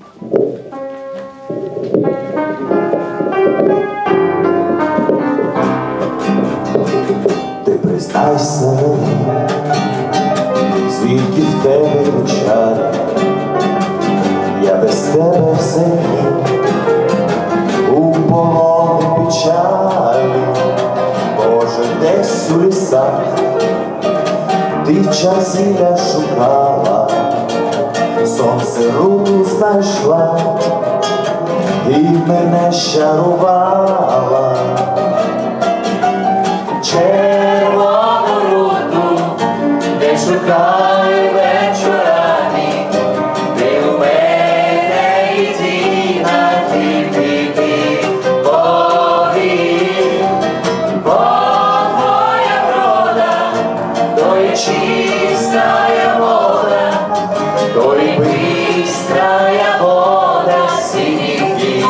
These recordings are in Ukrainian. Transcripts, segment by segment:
Ти признайся мені, звідки в тебе чар, я без тебе все ні, у полоні печалі, може десь у лісах ти часіля шукала, сонце руку знайшла і мене щарувала. Червону руту, де шукаю вечорами, ти у мене єдина, тільки ти, Боги, бо твоя врода, то є чистая вода, то є бистрая вода синіх.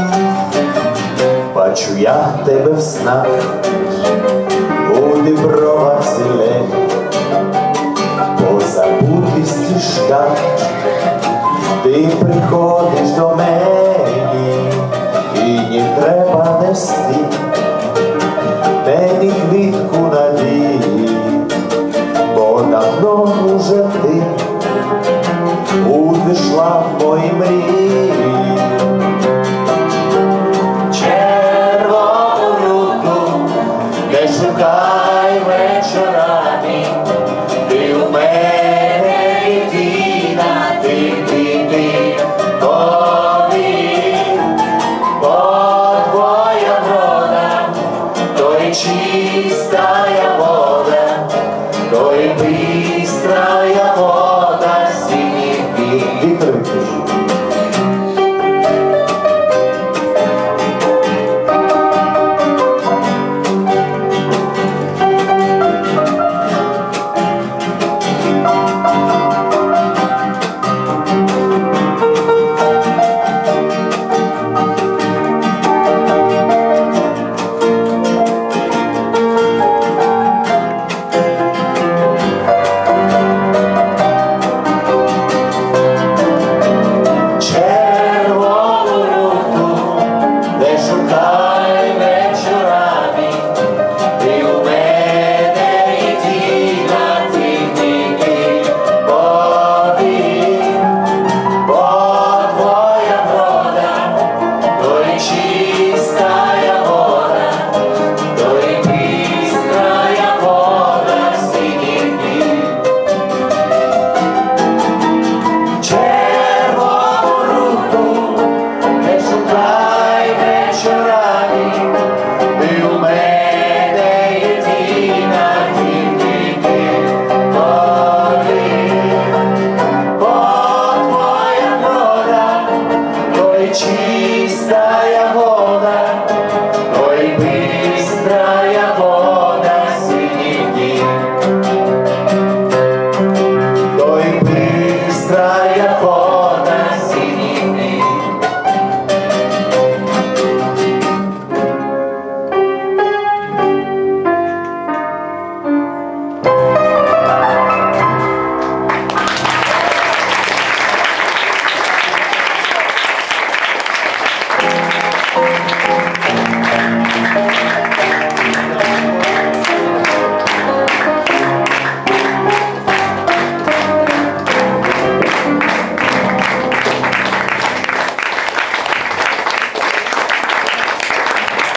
Бачу я тебе в снах, у дібровах зелені, по забутих стежках ти приходиш